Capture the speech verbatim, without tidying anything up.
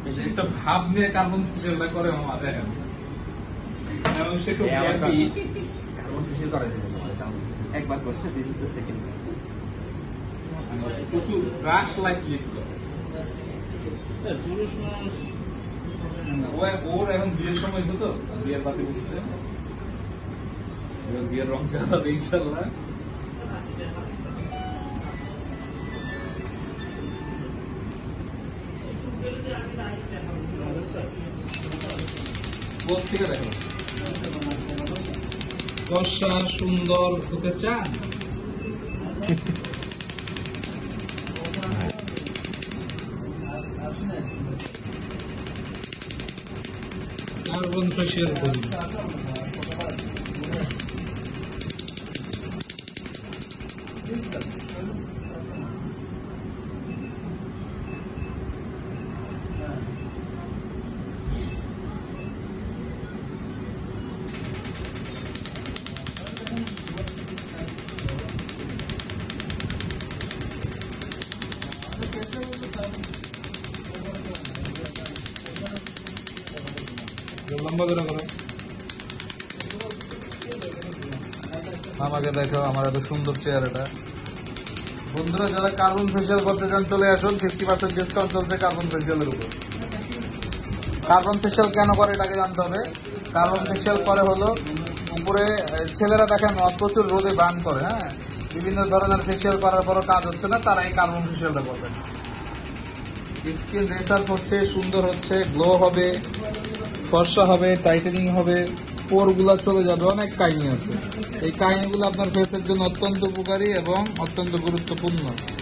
একটা ভাব নিয়ে কার্বন ফেসিয়ালটা করে মামা দেখেন, এবং সে খুব হ্যাপি। কার্বন ফেসিয়াল করে দেবে একবার করছে, দিস ইজ দ্য সেকেন্ড। প্রচুর ব্রাশ লাইক লিপ করে। ওর এখন বিয়ের সময় তো, বিয়ের বাতি বুঝতে বিয়ের রং চালাবে ইনশাল্লাহ। থেকে দেখো কষা সুন্দর হতে চান, কার্বন ফেসিয়াল করুন। লম্বা করে করো, আমাকে দেখো আমার এত সুন্দর চেহারাটা। বন্ধুরা যারা কার্বন ফেসিয়াল করতে চান চলে আসুন, ফিফটি পার্সেন্ট ডিসকাউন্ট চলছে কার্বন ফেসিয়ালের উপর। কার্বন ফেসিয়াল কেন করে এটাকে জানতে হবে। কার্বন ফেসিয়াল করে হলো উপরে ছেলেরা দেখেন প্রচুর রোদে বার্ন করে, হ্যাঁ, বিভিন্ন ধরনের ফেসিয়াল করার পরও কাজ হচ্ছে না, তারা এই কার্বন ফেসিয়ালটা করবে। স্কিন রেসার হচ্ছে, সুন্দর হচ্ছে, গ্লো হবে, ফর্সা হবে, টাইটেনিং হবে, পোর গুলা চলে যাবে, অনেক কাহিনী আছে। এই কাহিনীগুলো আপনার ফেসের জন্য অত্যন্ত উপকারী এবং অত্যন্ত গুরুত্বপূর্ণ।